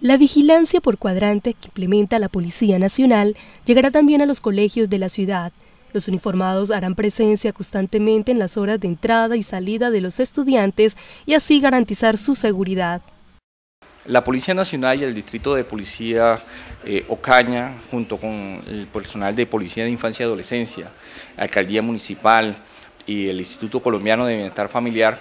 La vigilancia por cuadrantes que implementa la Policía Nacional llegará también a los colegios de la ciudad. Los uniformados harán presencia constantemente en las horas de entrada y salida de los estudiantes y así garantizar su seguridad. La Policía Nacional y el Distrito de Policía Ocaña, junto con el personal de Policía de Infancia y Adolescencia, Alcaldía Municipal y el Instituto Colombiano de Bienestar Familiar,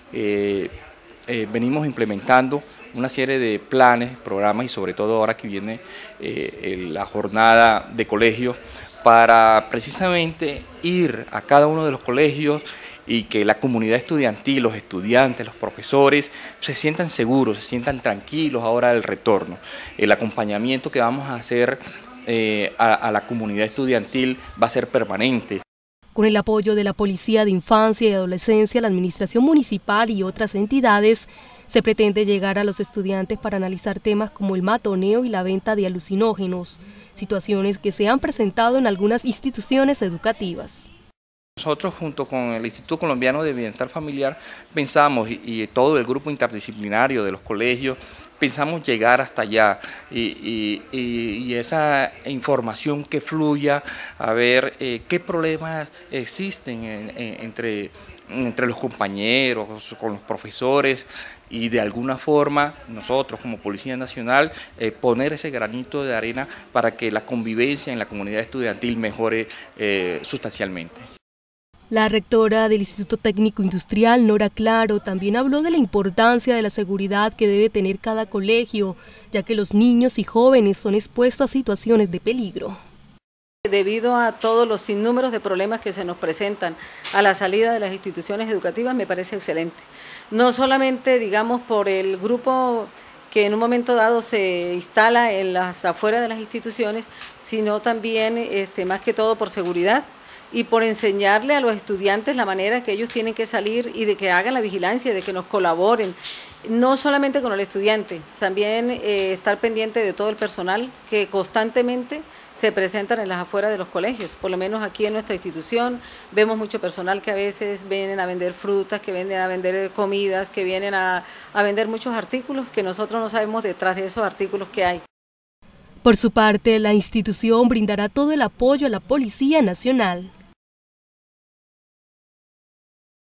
venimos implementando una serie de planes, programas y sobre todo ahora que viene la jornada de colegio para precisamente ir a cada uno de los colegios y que la comunidad estudiantil, los estudiantes, los profesores se sientan seguros, se sientan tranquilos ahora del retorno. El acompañamiento que vamos a hacer a la comunidad estudiantil va a ser permanente. Con el apoyo de la Policía de Infancia y Adolescencia, la Administración Municipal y otras entidades, se pretende llegar a los estudiantes para analizar temas como el matoneo y la venta de alucinógenos, situaciones que se han presentado en algunas instituciones educativas. Nosotros junto con el Instituto Colombiano de Bienestar Familiar pensamos, y todo el grupo interdisciplinario de los colegios, pensamos llegar hasta allá y esa información que fluya, a ver qué problemas existen entre los compañeros, con los profesores y de alguna forma nosotros como Policía Nacional poner ese granito de arena para que la convivencia en la comunidad estudiantil mejore sustancialmente. La rectora del Instituto Técnico Industrial, Nora Claro, también habló de la importancia de la seguridad que debe tener cada colegio, ya que los niños y jóvenes son expuestos a situaciones de peligro. Debido a todos los sinnúmeros de problemas que se nos presentan a la salida de las instituciones educativas, me parece excelente. No solamente, digamos, por el grupo que en un momento dado se instala en las afueras de las instituciones, sino también, más que todo, por seguridad y por enseñarle a los estudiantes la manera que ellos tienen que salir y de que hagan la vigilancia, de que nos colaboren, no solamente con el estudiante, también estar pendiente de todo el personal que constantemente se presentan en las afueras de los colegios. Por lo menos aquí en nuestra institución vemos mucho personal que a veces vienen a vender frutas, que vienen a vender comidas, que vienen a vender muchos artículos que nosotros no sabemos detrás de esos artículos que hay. Por su parte, la institución brindará todo el apoyo a la Policía Nacional.